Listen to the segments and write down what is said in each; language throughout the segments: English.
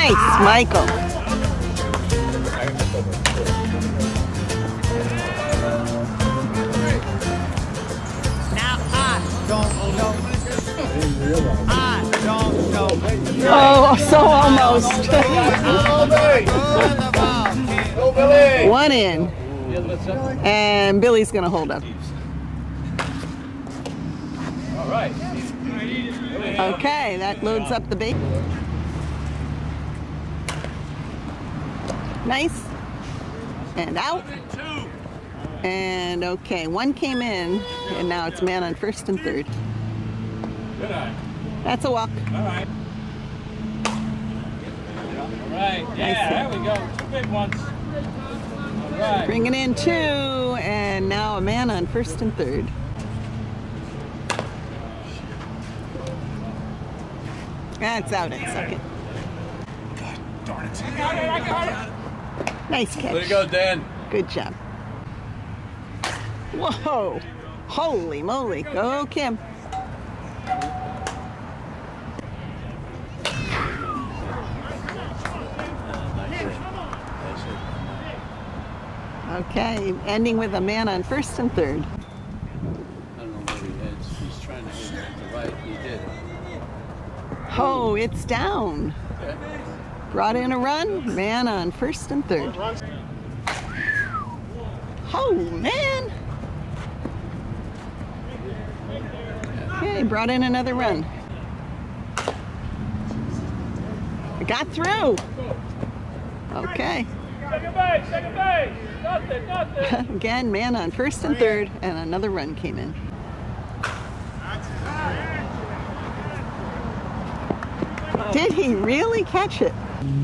Nice, Michael. Oh, so almost. One in. And Billy's going to hold up. Okay, that loads up the bait. Nice. And out. And okay, one came in, and now it's man on first and third. That's a walk. All right. All right. Yeah, there we go. Two big ones. All right. Bringing in two, and now a man on first and third. That's out in second. God darn it. I got it. Nice catch. There you go, Dan. Good job. Whoa. Holy moly. Go, Kim. Okay, ending with a man on first and third. I don't know where he is. He's trying to hit it to the right. He did. Oh, it's down. Okay. Brought in a run, man on first and third. Oh, man. Okay, brought in another run. Got through. Okay. Second base, second base. Nothing, nothing. Again, man on first and third, and another run came in. Did he really catch it?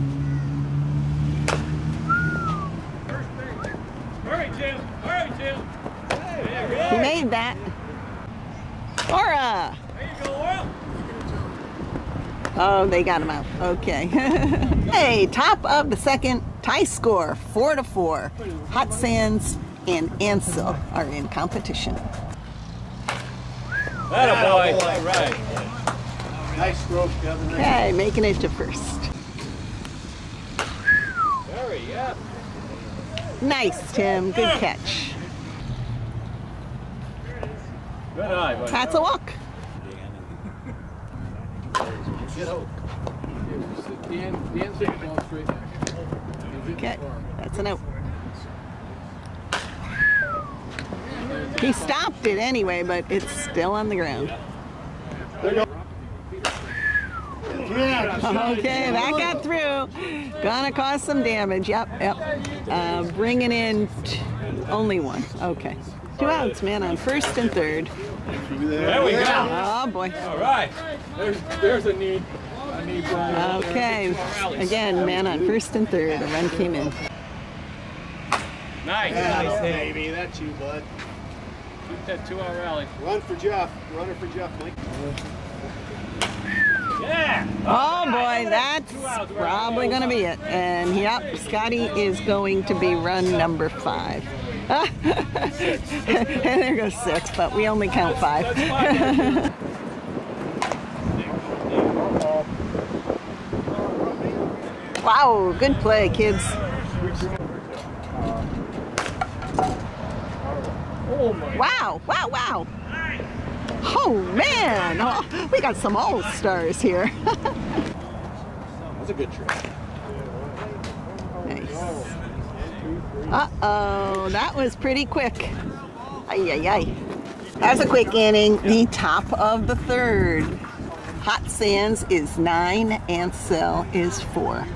Hurry, Jim. Hurry, Jim. There He made that. Laura! you go, Oil. Oh, they got him out. Okay. Hey, top of the second, tie score 4-4. Hot Sands and Ansel are in competition. That a boy. All right. Nice stroke, Kevin. Okay, making it to first. Hurry, yeah. Nice, Tim. Good catch. Good eye, buddy. That's a walk. Dan's taking the ball straight now. Okay, that's an out. He stopped it anyway, but it's still on the ground. Okay, that got through. Gonna cause some damage. Yep, yep. Bringing in only one. Okay. 2 outs, man, on first and third. There we go. Oh, boy. All right. There's a need. I need Okay. Again, man on first and third. A run came in. Nice. Nice, baby. That's you, bud. Keep that 2-hour rally. Run for Jeff. Runner for Jeff, Mike. Yeah. Oh boy, that's probably going to be it. And yep, Scotty is going to be run number 5. And there goes 6, but we only count 5. Wow, good play, kids. Wow, wow, wow. Oh man, oh, we got some all-stars here. That's a good trick. Nice. Uh-oh, that was pretty quick. Ay, ay, ay. That's a quick inning. The top of the third. Hot Sands is 9, Ansel is 4.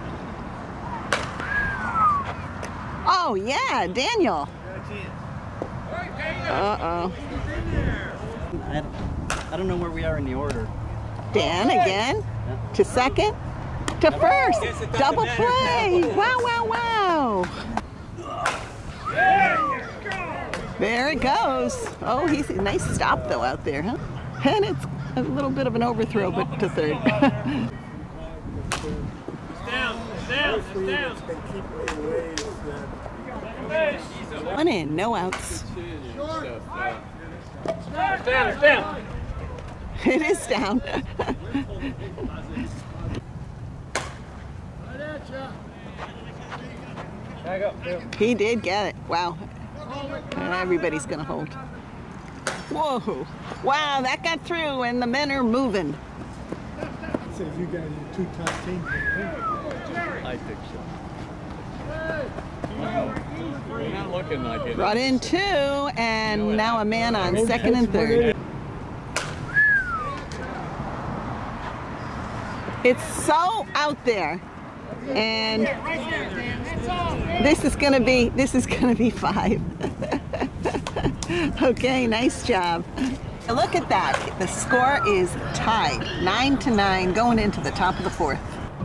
Oh yeah, Daniel. Uh-oh. I don't know where we are in the order. Dan again to second to first. Double play. Wow, wow, wow. There it goes. Oh, he's a nice stop though out there, huh? And it's a little bit of an overthrow, but to third. Down. One in, no outs. It's down. It is down. Back up, Bill. He did get it. Wow. Everybody's gonna hold. Whoa. Wow, that got through and the men are moving. Say if you got two top teams. I think so. We're not looking like it. Brought in 2 and now a man on second and third. It's so out there. And this is gonna be 5. Okay, nice job. Look at that. The score is tied, 9-9, going into the top of the 4th.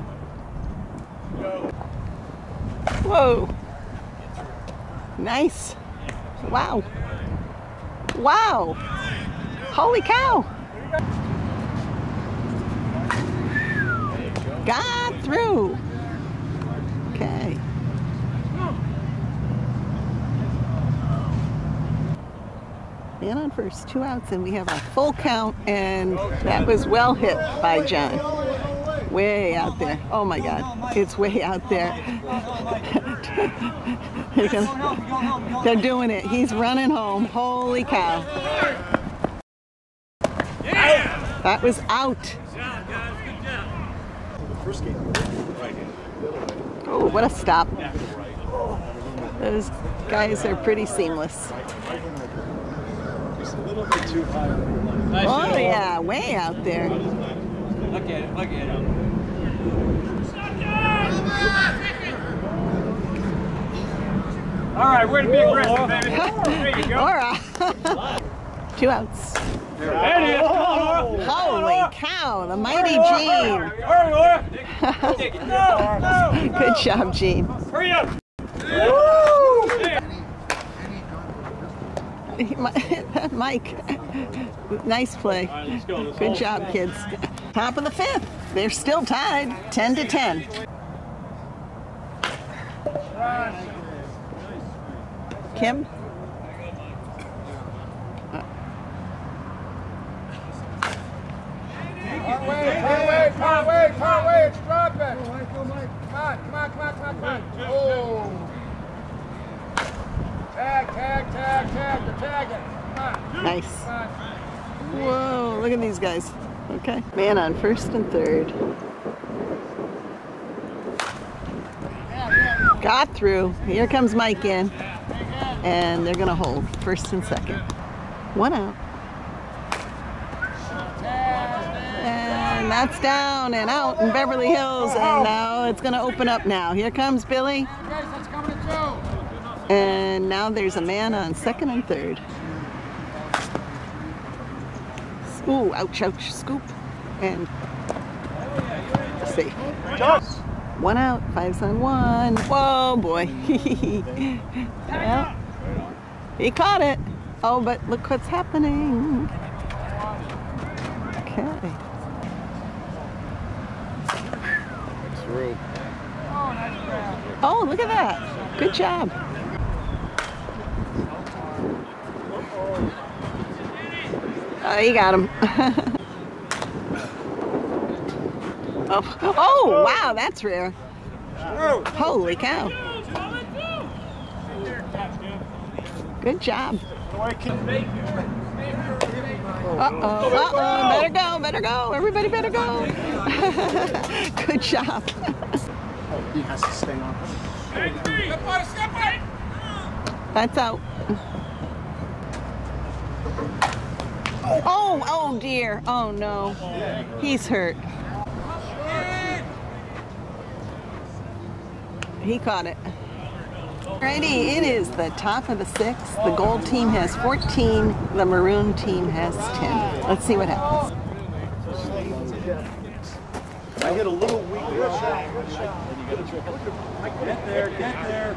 Whoa. Nice. Wow. Wow. Holy cow. Got through. Okay. Man on first, 2 outs, and we have a full count, and that was well hit by John. Way out there. Oh my God, it's way out there. They're doing it. He's running home. Holy cow. That was out. Oh, what a stop. Those guys are pretty seamless. Just a little bit too high. Oh yeah, way out there. Look at it, look at it. All right, we're gonna be aggressive, baby. There you go. Laura. 2 outs. There it is. Come on, Laura. Holy cow, the mighty Gene. Hurry, Laura. Take it. No. Good job, Gene. Hurry up. Mike, nice play. All right, let's go. Good job, kids. Top of the 5th. They're still tied, 10-10. Kim? Part way, it's dropping. Come on. Oh. Tag, they're tagging. Come on. Nice. Whoa, look at these guys. Okay. Man on first and third. Got through. Here comes Mike in. And they're gonna hold first and second. 1 out. And that's down and out in Beverly Hills, and now it's gonna open up now. Here comes Billy. And now there's a man on second and third. Ooh, ouch, scoop. And safe. 1 out, 5's on 1. Whoa, boy. Well, he caught it. Oh, but look what's happening. Okay. Through. Oh, look at that. Good job. You got him. Oh, wow, that's rare. Holy cow. Good job. Uh-oh, better go. Everybody better go. Good job. He has to stay on. That's out. Oh dear. Oh no. He's hurt. He caught it. Alrighty, it is the top of the 6th. The gold team has 14. The maroon team has 10. Let's see what happens. I hit a little weak. Get there.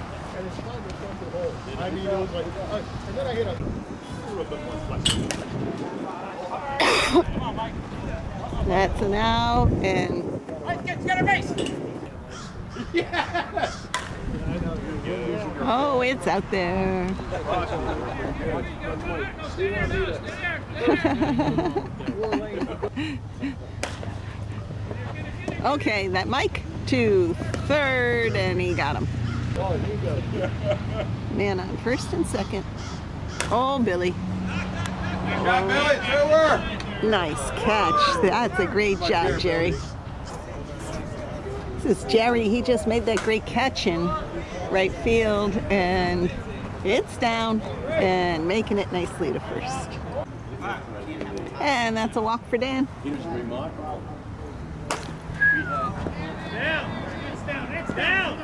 I mean, it was like, and then I hit a little bit more flexible. That's an out, and Get a base. Yes! oh, it's out there. Okay, that Mike to third, and he got him. Man on first and second. Oh, Billy. Nice catch. That's a great job, Jerry. This is Jerry. He just made that great catch in right field, and it's down and making it nicely to first. And that's a walk for Dan. He was remarkable. It's down.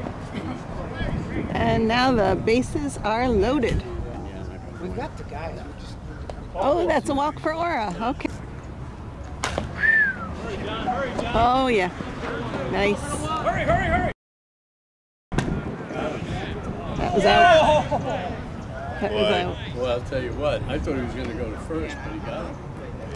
And now the bases are loaded. We got the guys. Oh, that's a walk for Aura. Okay. Oh, yeah. Nice. Hurry. That was out. That was out. Well, I'll tell you what. I thought he was going to go to first, but he got him.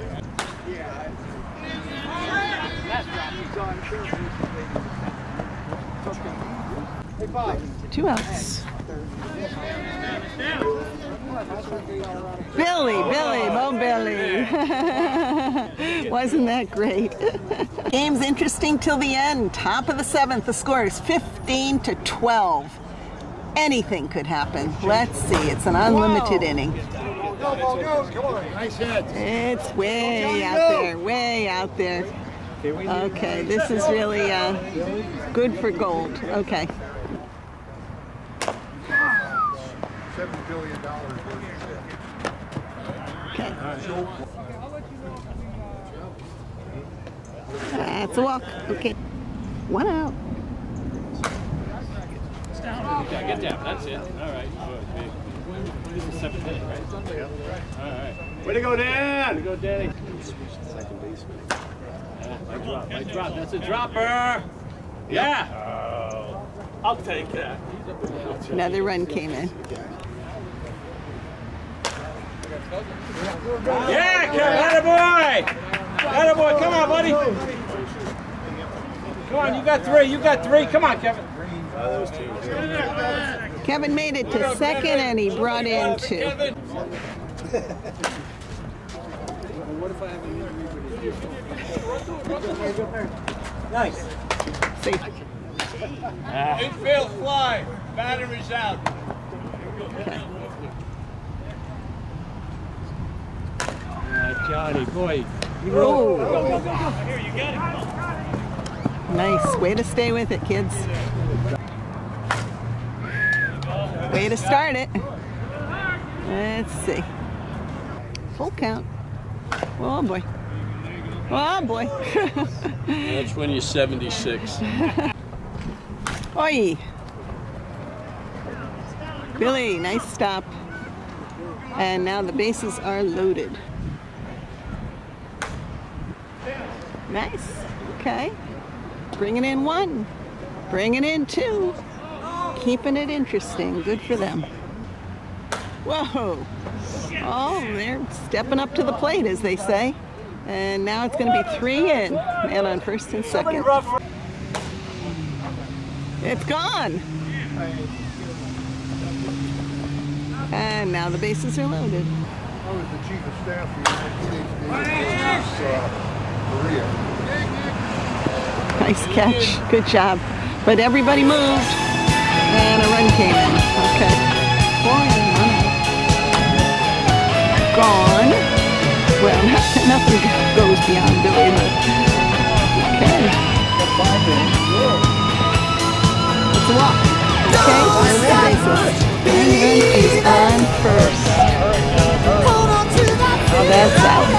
2 outs. Billy, Bo Billy. Wasn't that great? Game's interesting till the end. Top of the 7th, the score is 15-12. Anything could happen. Let's see, it's an unlimited inning. Go, come on. Nice hit. It's way out there. Okay, this is really good for gold. Okay. $7 billion worth of Okay. That's a walk. Okay. 1 out. Get down. That's it. All right. This is 7th inning, right? All right. Way to go, Dan! Way to go, Danny. Second baseman. My drop. That's a dropper. Yeah. I'll take that. Another run came in. Yeah, Kevin. Attaboy. Come on, buddy. Come on, you got three. Come on, Kevin. Kevin made it to second, and he brought in 2. Nice. Safe. Infield fly. Battery's out. Okay. Johnny, boy. Oh. Here, you got it. Nice. Way to stay with it, kids. Way to start it. Let's see. Full count. Oh, boy. Oh, boy. That's when you're 76. Oi. Billy, nice stop. And now the bases are loaded. Nice. Okay. Bringing in 1. Bringing in 2. Keeping it interesting. Good for them. Whoa. Oh, they're stepping up to the plate, as they say. And now it's going to be 3 in. Man on first and second. It's gone. And now the bases are loaded. I was the chief of staff for the United States Korea. Nice catch. Good job. But everybody moved. And a run came in. Okay. 4 and 1 out. Gone. Well, nothing goes beyond Billy, but okay. It's a walk. Okay, on the bases. Brandon is on first. Oh, that's out.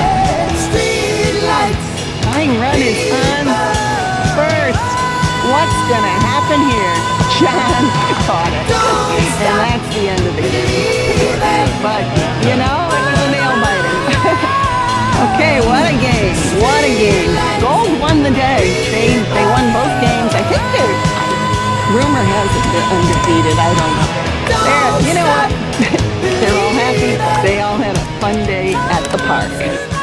Tying run is on first. What's gonna happen here? John caught it. And that's the end of the game. But, you know, it was a nail biter. Okay, what a game. What a game. Gold won the day. They won both games. I think rumor has it they're undefeated. I don't know. You know what? They're all happy. They all had a fun day at the park.